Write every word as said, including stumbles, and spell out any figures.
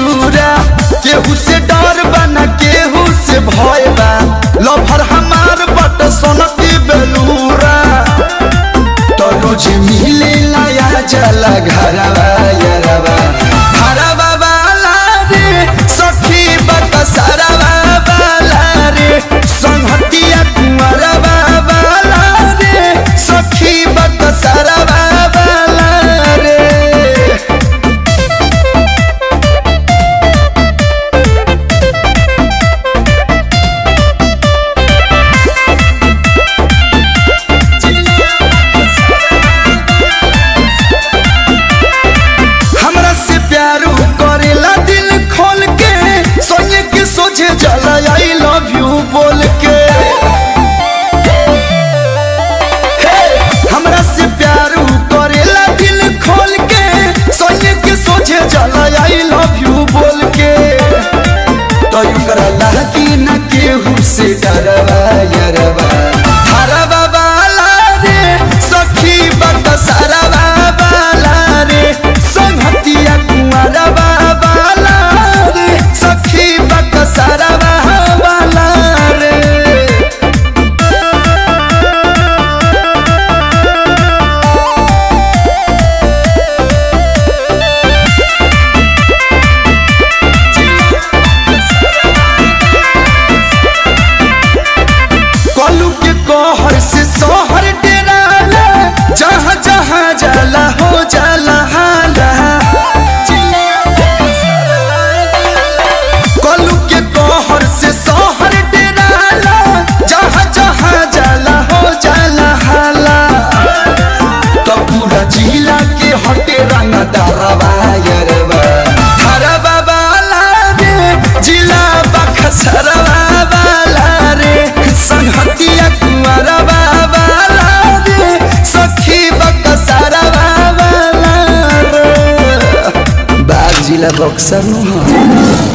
चूरा केहू से डर बना केहू से भय बा लभर हमार बट सोनकी बेलूरा तो रोज मिले लाया जला घरवा यरवा घरवा वाला रे सखी बट सरवा वाला रे संहतिया कुंवरवा वाला रे सखी बट सरवा वाला रे चल आई लव यू बोल के हमरा से प्यार करेला दिल खोल के सोचे के सोचे चल आई लव यू बोल के तो करला कि न केहू से डरवा यरवा हरवा वाला रे सखी बट सरवा वाला रे संहतिया कुंवरवा वाला रे सखी बट सरवा वाला रे कलू के कहर से सोहर डेराला जहाँ जहाँ जाला हो जाला हाला कलू के कहर से सोहर डेराला जहाँ जहाँ जाला हो जाला हाला तो पूरा जिला के हटे रंग दारवा यरवा हरवा वाला रे जिला बक्सरवा वाला रे संहतिया कुंवरवा वाला रे सखी बक्सरवा वाला रे बाग जिला बक्सर नु